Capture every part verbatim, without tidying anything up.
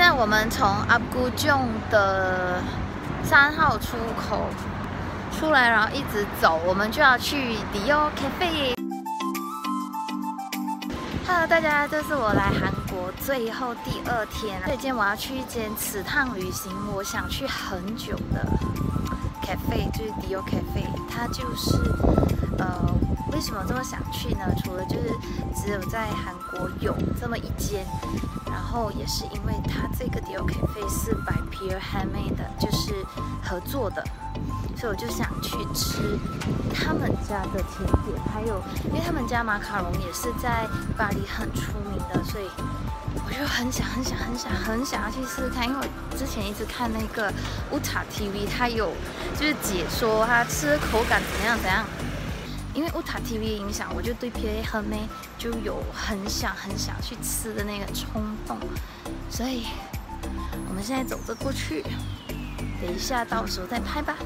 在我们从 Apgujeong 的三号出口出来，然后一直走，我们就要去 Dior Cafe。Hello， 大家，这是我来韩国最后第二天，所以今天我要去一间此趟旅行我想去很久的 cafe， 就是 Dior Cafe。它就是呃，为什么这么想去呢？除了就是只有在韩国有这么一间。 然后也是因为它这个 Dior Cafe 是 by Pierre Hermé 的，就是合作的，所以我就想去吃他们家的甜点，还有因为他们家马卡龙也是在巴黎很出名的，所以我就很想很想很想很想要去试试看。因为我之前一直看那个 Uta T V， 它有就是解说它吃口感怎样怎样。 因为 Uta T V 影响，我就对 Pierre Hermé 就有很想很想去吃的那个冲动，所以我们现在走着过去，等一下到时候再拍吧。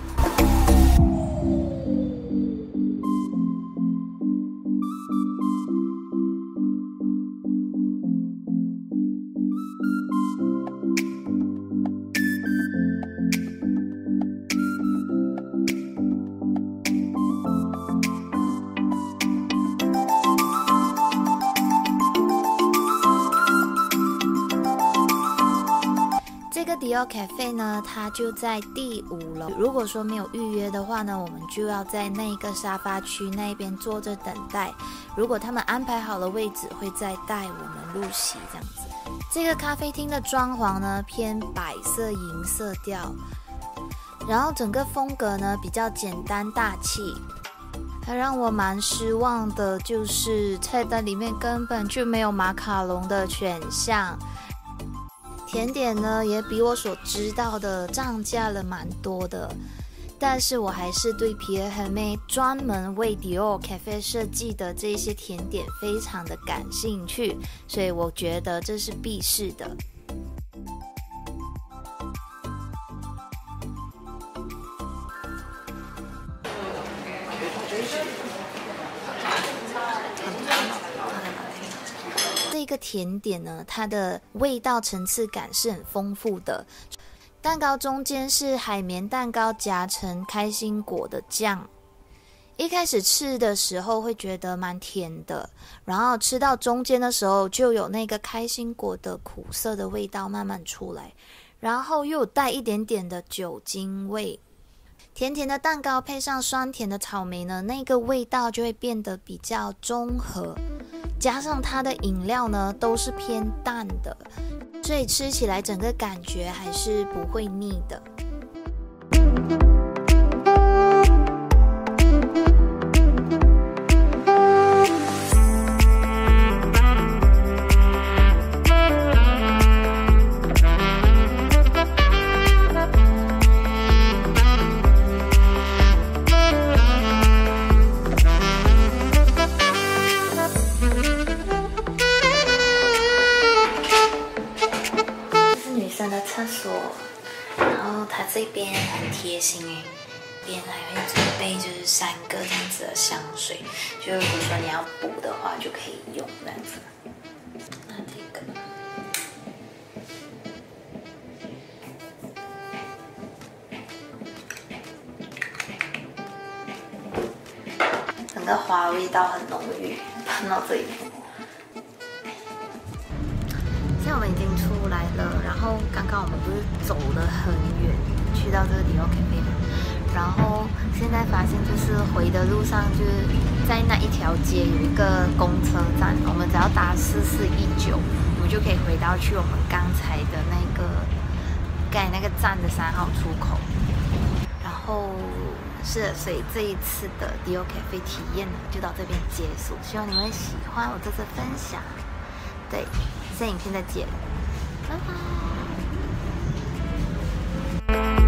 这个 Dior Cafe 呢，它就在第五楼。如果说没有预约的话呢，我们就要在那个沙发区那边坐着等待。如果他们安排好了位置，会再带我们入席这样子。这个咖啡厅的装潢呢，偏白色银色调，然后整个风格呢比较简单大气。它让我蛮失望的，就是菜单里面根本就没有马卡龙的选项。 甜点呢，也比我所知道的涨价了蛮多的，但是我还是对 Pierre Hermé 专门为 Dior Cafe 设计的这些甜点非常的感兴趣，所以我觉得这是必试的。 这个甜点呢，它的味道层次感是很丰富的。蛋糕中间是海绵蛋糕夹成开心果的酱。一开始吃的时候会觉得蛮甜的，然后吃到中间的时候就有那个开心果的苦涩的味道慢慢出来，然后又有带一点点的酒精味。甜甜的蛋糕配上酸甜的草莓呢，那个味道就会变得比较中和。 加上它的饮料呢，都是偏淡的，所以吃起来整个感觉还是不会腻的。厕所，然后它这边很贴心哎，这边还会准备就是三个这样子的香水，就如果说你要补的话就可以用这样子。那这个，整个花味道很浓郁，喷到这里。 现在我们已经出来了，然后刚刚我们不是走了很远，去到这个 Dior Cafe， 然后现在发现就是回的路上，就是在那一条街有一个公车站，我们只要搭四四一九，我们就可以回到去我们刚才的那个盖那个站的三号出口。然后是，所以这一次的 Dior Cafe 体验呢就到这边结束，希望你们喜欢我这次分享。对。 下影片再见，拜拜。